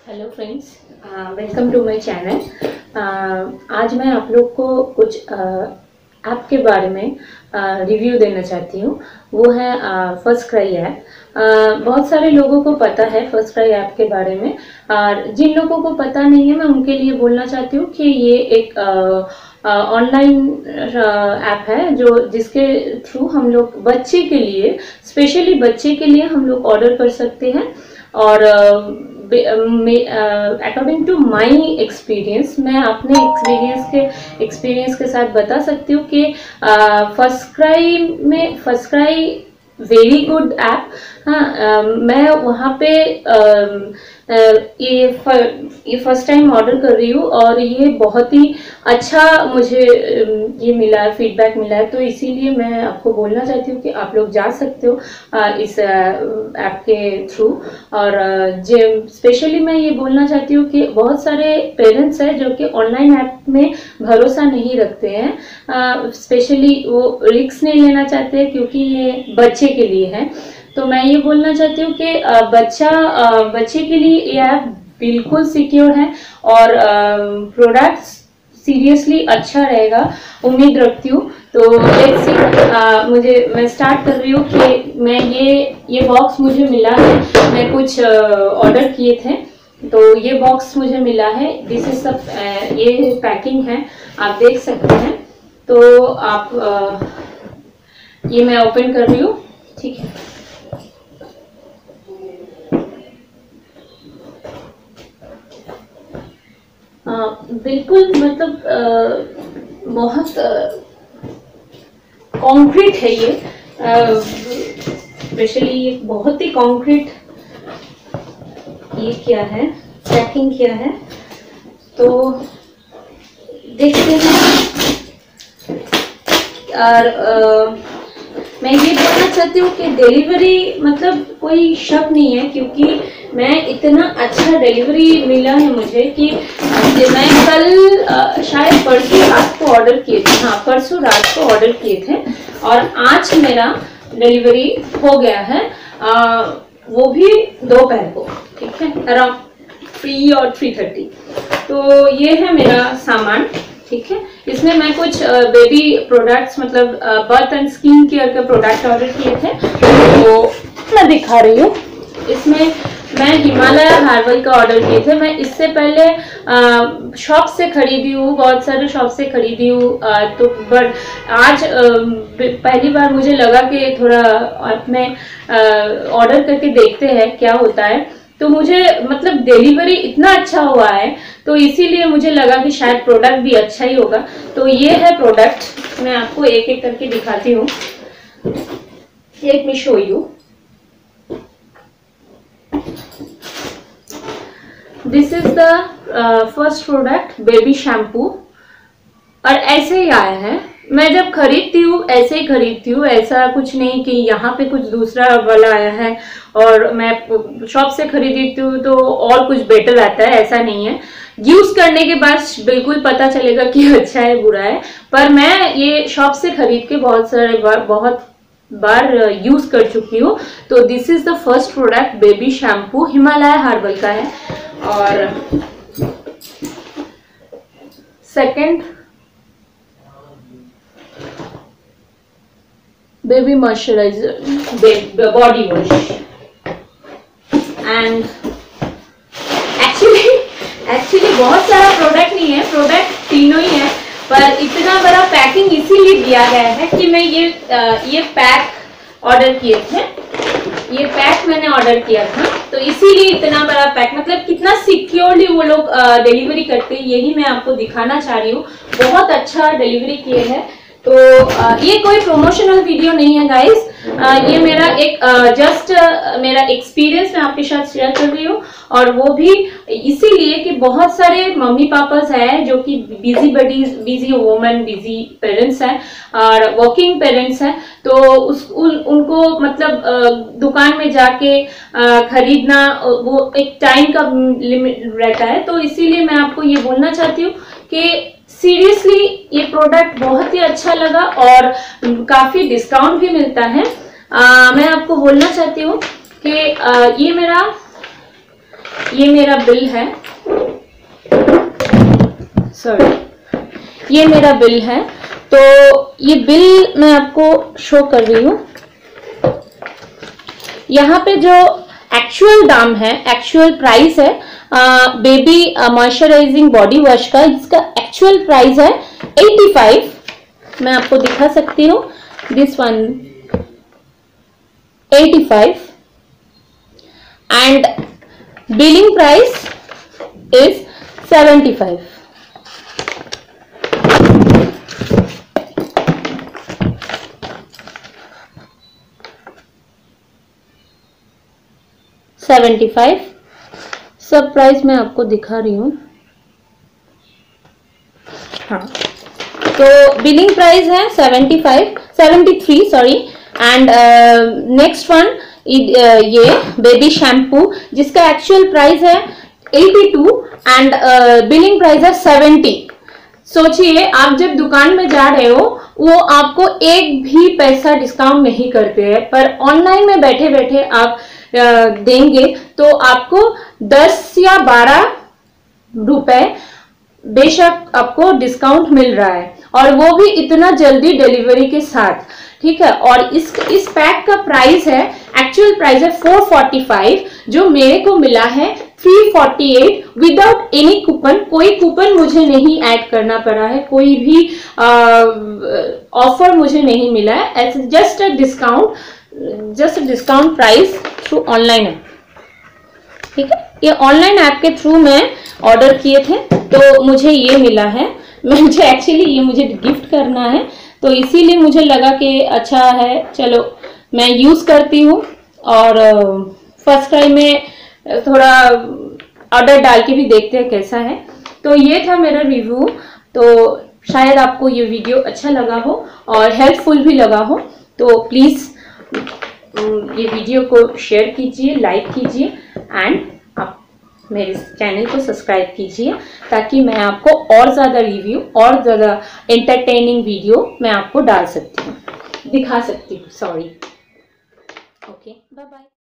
Hello friends, welcome to my channel. आज मैं आप लोग को कुछ ऐप के बारे में रिव्यू देना चाहती हूँ। वो है फर्स्ट क्राई ऐप। बहुत सारे लोगों को पता है फर्स्ट क्राई ऐप के बारे में, और जिन लोगों को पता नहीं है मैं उनके लिए बोलना चाहती हूँ कि ये एक ऑनलाइन ऐप है जिसके थ्रू हम लोग बच्चे के लिए, स्पेशली बच्चे के लिए हम लोग ऑर्डर कर सकते हैं। और अकॉर्डिंग टू माई एक्सपीरियंस, मैं अपने एक्सपीरियंस के साथ बता सकती हूँ कि FirstCry very good app. हाँ, मैं वहाँ पे ये फर्स्ट टाइम ऑर्डर कर रही हूँ और ये बहुत ही अच्छा मुझे ये मिला है, फीडबैक मिला है। तो इसीलिए मैं आपको बोलना चाहती हूँ कि आप लोग जा सकते हो इस ऐप के थ्रू। और स्पेशली मैं ये बोलना चाहती हूँ कि बहुत सारे पेरेंट्स हैं जो कि ऑनलाइन ऐप में भरोसा नहीं रखते हैं, स्पेशली वो रिस्क नहीं लेना चाहते हैं क्योंकि ये बच्चे के लिए है। तो मैं ये बोलना चाहती हूँ कि बच्चे के लिए ये ऐप बिल्कुल सिक्योर है और प्रोडक्ट सीरियसली अच्छा रहेगा, उम्मीद रखती हूँ। तो लेट्स सी, मैं स्टार्ट कर रही हूँ कि मैं ये बॉक्स मुझे मिला है। मैं कुछ ऑर्डर किए थे तो ये बॉक्स मुझे मिला है। दिस इज द ये पैकिंग है, आप देख सकते हैं। तो आप ये मैं ओपन कर रही हूँ, ठीक है। बिल्कुल मतलब बहुत कॉन्क्रीट है ये, स्पेशली ये बहुत ही कॉन्क्रीट। ये क्या है, पैकिंग क्या है तो देखते हैं। और मैं ये बोलना चाहती हूँ कि डिलीवरी मतलब कोई शक नहीं है, क्योंकि मैं इतना अच्छा डिलीवरी मिला है मुझे कि मैं कल शायद परसों रात को ऑर्डर किए थे। हाँ, परसों रात को ऑर्डर किए थे और आज मेरा डिलीवरी हो गया है, वो भी दोपहर को, ठीक है, अराउंड 3 और 3:30। तो ये है मेरा सामान, ठीक है। इसमें मैं कुछ बेबी प्रोडक्ट्स मतलब बर्थ एंड स्किन केयर के प्रोडक्ट ऑर्डर किए थे, तो मैं दिखा रही हूँ। इसमें मैं हिमालय हर्बल का ऑर्डर किए थे। मैं इससे पहले शॉप से खरीदी हूँ, बहुत सारे शॉप से खरीदी हूँ, तो बट आज पहली बार मुझे लगा कि थोड़ा अपने ऑर्डर करके देखते हैं क्या होता है। तो मुझे मतलब डिलीवरी इतना अच्छा हुआ है, तो इसीलिए मुझे लगा कि शायद प्रोडक्ट भी अच्छा ही होगा। तो ये है प्रोडक्ट, मैं आपको एक एक करके दिखाती हूँ। Let me show you. This is the first product, baby shampoo. और ऐसे ही आया है। मैं जब खरीदती हूँ ऐसे ही खरीदती हूँ, ऐसा कुछ नहीं कि यहाँ पे कुछ दूसरा वाला आया है और मैं शॉप से खरीदती हूँ तो और कुछ बेटर आता है, ऐसा नहीं है। यूज करने के बाद बिल्कुल पता चलेगा कि अच्छा है बुरा है। पर मैं ये शॉप से खरीद के बहुत बार यूज कर चुकी हूँ। तो this is the first product, baby shampoo, Himalaya herbal का है। और second, baby moisturiser, body wash. And actually बहुत सारा प्रोडक्ट नहीं है, प्रोडक्ट तीनों ही है, पर इतना बड़ा पैकिंग इसीलिए दिया गया है कि मैं ये पैक ऑर्डर किए थे। ये पैक मैंने ऑर्डर किया था, तो इसीलिए इतना बड़ा पैक, मतलब कितना सिक्योरली वो लोग डिलीवरी करते हैं, यही मैं आपको दिखाना चाह रही हूँ। बहुत अच्छा डिलीवरी किए हैं। तो ये कोई प्रमोशनल वीडियो नहीं है गाइस, ये मेरा एक जस्ट मेरा एक्सपीरियंस मैं आपके साथ शेयर कर रही हूँ। और वो भी इसीलिए कि बहुत सारे मम्मी पापास हैं जो कि बिजी वुमेन, बिजी पेरेंट्स हैं और वर्किंग पेरेंट्स हैं। तो उनको मतलब दुकान में जाके खरीदना वो एक टाइम का लिमिट रहता है। तो इसीलिए मैं आपको ये बोलना चाहती हूँ कि सीरियसली ये प्रोडक्ट बहुत ही अच्छा लगा और काफी डिस्काउंट भी मिलता है। मैं आपको बोलना चाहती हूँ कि ये मेरा ये मेरा बिल है, सॉरी, ये मेरा बिल है। तो ये बिल मैं आपको शो कर रही हूँ। यहाँ पे जो एक्चुअल दाम है, एक्चुअल प्राइस है बेबी मॉइस्चराइजिंग बॉडी वॉश का, इसका एक्चुअल प्राइस है 85। मैं आपको दिखा सकती हूँ, this one 85 and billing price is 75। सब प्राइस मैं आपको दिखा रही हूँ। हाँ, तो बिलिंग प्राइस है 73 सॉरी। एंड नेक्स्ट वन ये बेबी शैम्पू जिसका एक्चुअल प्राइस है 82 एंड बिलिंग प्राइस है 70। सोचिए, आप जब दुकान में जा रहे हो वो आपको एक भी पैसा डिस्काउंट नहीं करते हैं, पर ऑनलाइन में बैठे बैठे आप देंगे तो आपको 10 या 12 रुपए बेशक आपको डिस्काउंट मिल रहा है, और वो भी इतना जल्दी डिलीवरी के साथ। ठीक है, और इस पैक का प्राइस है, एक्चुअल प्राइस है 445, जो मेरे को मिला है 348 विदाउट एनी कूपन। कोई कूपन मुझे नहीं ऐड करना पड़ा है, कोई भी ऑफर मुझे नहीं मिला है, just a discount price through online है। ठीक है, ये ऑनलाइन ऐप के थ्रू मैं ऑर्डर किए थे तो मुझे ये मिला है। मुझे एक्चुअली ये मुझे गिफ्ट करना है, तो इसीलिए मुझे लगा कि अच्छा है, चलो मैं यूज करती हूँ, और फर्स्ट टाइम में थोड़ा ऑर्डर डाल के भी देखते हैं कैसा है। तो ये था मेरा रिव्यू। तो शायद आपको ये वीडियो अच्छा लगा हो और हेल्पफुल भी लगा हो, तो प्लीज ये वीडियो को शेयर कीजिए, लाइक कीजिए एंड आप मेरे चैनल को सब्सक्राइब कीजिए, ताकि मैं आपको और ज़्यादा रिव्यू और ज़्यादा एंटरटेनिंग वीडियो मैं आपको डाल सकती हूँ, दिखा सकती हूँ। Sorry, okay, bye bye.